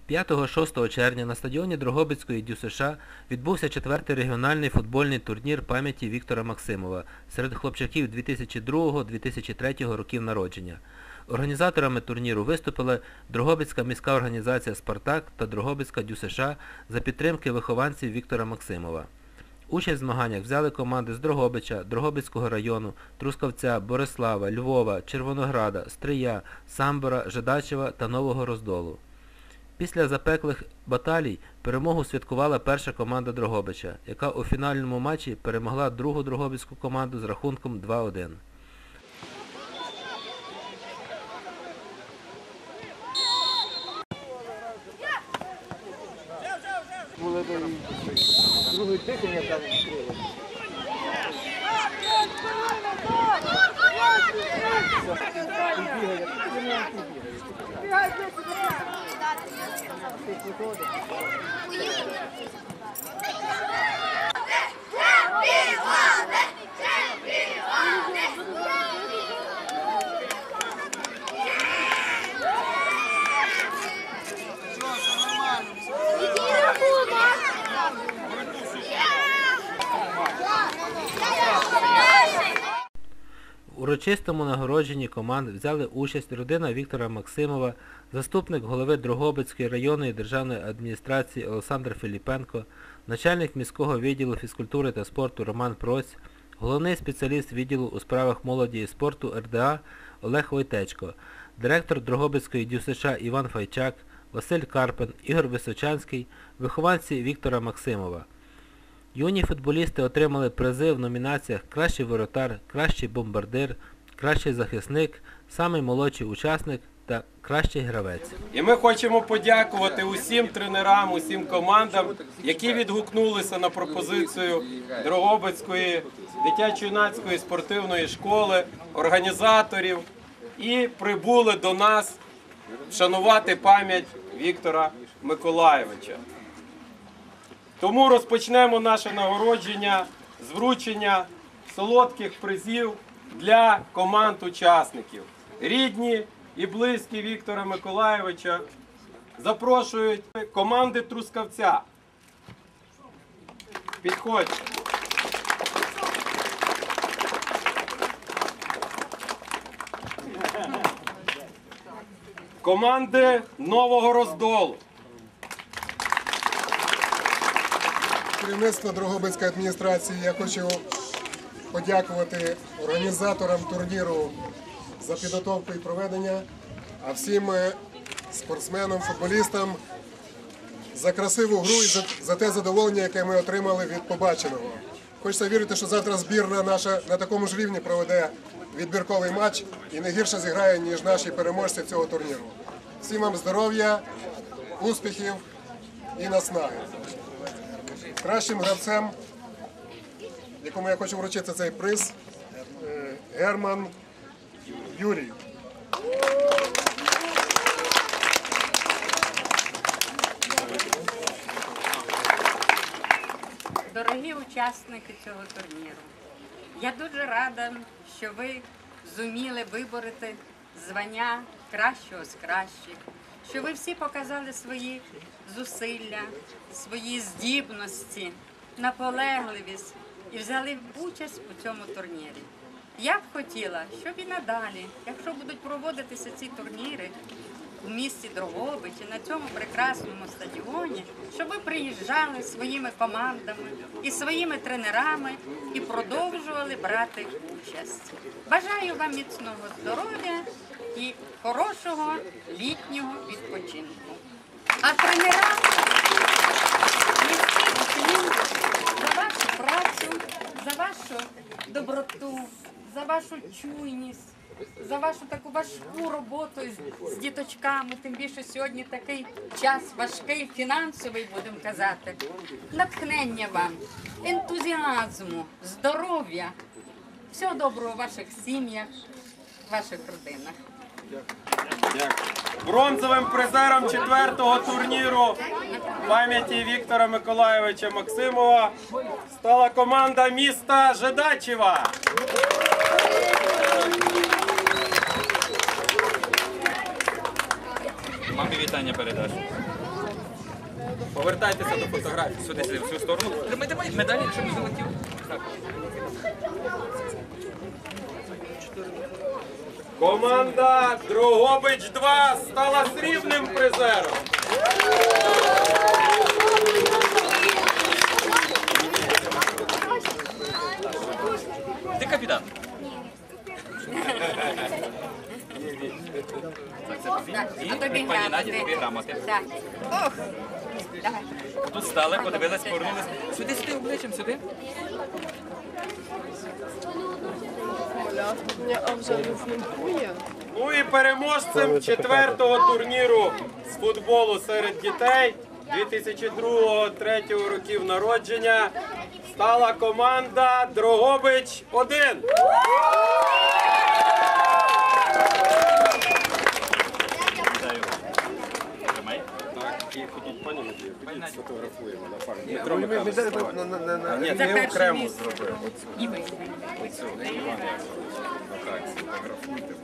5-6 червня на стадіоні Дрогобицької ДЮСШ відбувся 4-й регіональний футбольний турнір пам'яті Віктора Максимова серед хлопчаків 2002-2003 років народження. Організаторами турніру виступили Дрогобицька міська організація «Спартак» та Дрогобицька ДЮСШ за підтримки вихованців Віктора Максимова. Участь в змаганнях взяли команди з Дрогобича, Дрогобицького району, Трускавця, Борислава, Львова, Червонограда, Стрия, Самбора, Жидачева та Нового Роздолу. Після запеклих баталій перемогу святкувала перша команда Дрогобича, яка у фінальному матчі перемогла другу дрогобицьку команду з рахунком 2-1. Другий дихання там відкрили. В урочистому нагородженні команд взяли участь родина Віктора Максимова, заступник голови Дрогобицької районної державної адміністрації Олександр Філіпенко, начальник міського відділу фізкультури та спорту Роман Проць, головний спеціаліст відділу у справах молоді і спорту РДА Олег Войтечко, директор Дрогобицької ДЮСШ Іван Файчак, Василь Карпин, Ігор Височанський, вихованці Віктора Максимова. Юні футболісти отримали призи в номінаціях «Кращий воротар», «Кращий бомбардир», «Кращий захисник», «Самий молодший учасник» та «Кращий гравець». І ми хочемо подякувати усім тренерам, усім командам, які відгукнулися на пропозицію Дрогобицької дитячо-юнацької спортивної школи, організаторів і прибули до нас вшанувати пам'ять Віктора Миколайовича. Тому розпочнемо наше нагородження з вручення солодких призів для команд-учасників. Рідні і близькі Віктора Миколайовича запрошують команди Трускавця. Підходьте. Команди Нового Роздолу. Керівництво Дрогобицької адміністрації я хочу подякувати організаторам турніру за підготовку і проведення, а всім спортсменам, футболістам за красиву гру і за те задоволення, яке ми отримали від побаченого. Хочеться вірити, що завтра збірна наша на такому ж рівні проведе відбірковий матч і не гірше зіграє, ніж наші переможці цього турніру. Всім вам здоров'я, успіхів і наснаги. Кращим гравцем, якому я хочу вручити цей приз, Герман Юрій. Дорогі учасники цього турніру, я дуже рада, що ви зуміли вибороти звання кращого з кращих, що ви всі показали свої зусилля, свої здібності, наполегливість і взяли участь у цьому турнірі. Я б хотіла, щоб і надалі, якщо будуть проводитися ці турніри у місті Дрогобичі, на цьому прекрасному стадіоні, щоб ви приїжджали своїми командами і своїми тренерами і продовжували брати участь. Бажаю вам міцного здоров'я і хорошого літнього відпочинку. А тренерам низький уклін за вашу працю, за вашу доброту, за вашу чуйність, за вашу таку важку роботу з діточками, тим більше сьогодні такий час важкий, фінансовий, будемо казати. Натхнення вам, ентузіазму, здоров'я, всього доброго в ваших сім'ях, ваших родинах. Дякую. Бронзовим призером 4-го турніру пам'яті Віктора Миколайовича Максимова стала команда міста Жидачева. Мамі вітання передаш. Повертайтеся до фотографії. Сюди, сюди, в цю сторону. Тримайте медалі, якщо не залетів. Так. Команда Дрогобич 2 стала срібним призером. Ти капітан. А тобі Пані Наді, грамоти. тобі грамоти. Так. Ох, давай. Тут стали, подивились, повернулись. Сюди, сюди, обличчям, сюди. Ну і переможцем 4-го турніру з футболу серед дітей 2002-2003 років народження стала команда Дрогобич 1. Вітаю. Тримай. Так, і тут пані Надія, ходіть, сфотографуємо на пам'ять. Ні, Ні, За ти перше окремо місце. зробив. І ви. Іван Яковлевич. Так, сфотографуйте.